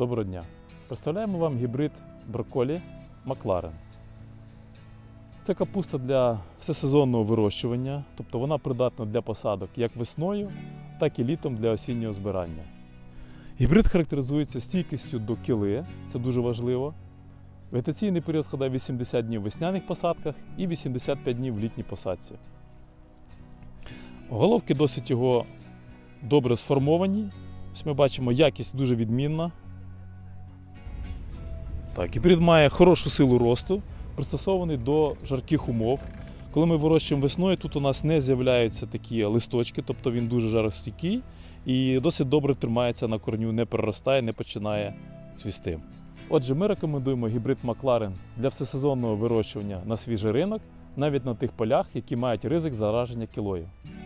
Доброго дня! Представляємо вам гібрид брокколі Макларен. Це капуста для всесезонного вирощування, тобто вона придатна для посадок як весною, так і літом для осіннього збирання. Гібрид характеризується стійкістю до кили, це дуже важливо. Вегетаційний період складає 80 днів в весняних посадках і 85 днів в літній посадці. Головки досить його добре сформовані. Ось ми бачимо, якість дуже відмінна. Гібрид має хорошу силу росту, пристосований до жарких умов. Коли ми вирощуємо весною, тут у нас не з'являються такі листочки, тобто він дуже жаростійкий і досить добре тримається на корню, не переростає, не починає цвісти. Отже, ми рекомендуємо гібрид Макларен для всесезонного вирощування на свіжий ринок, навіть на тих полях, які мають ризик зараження кілою.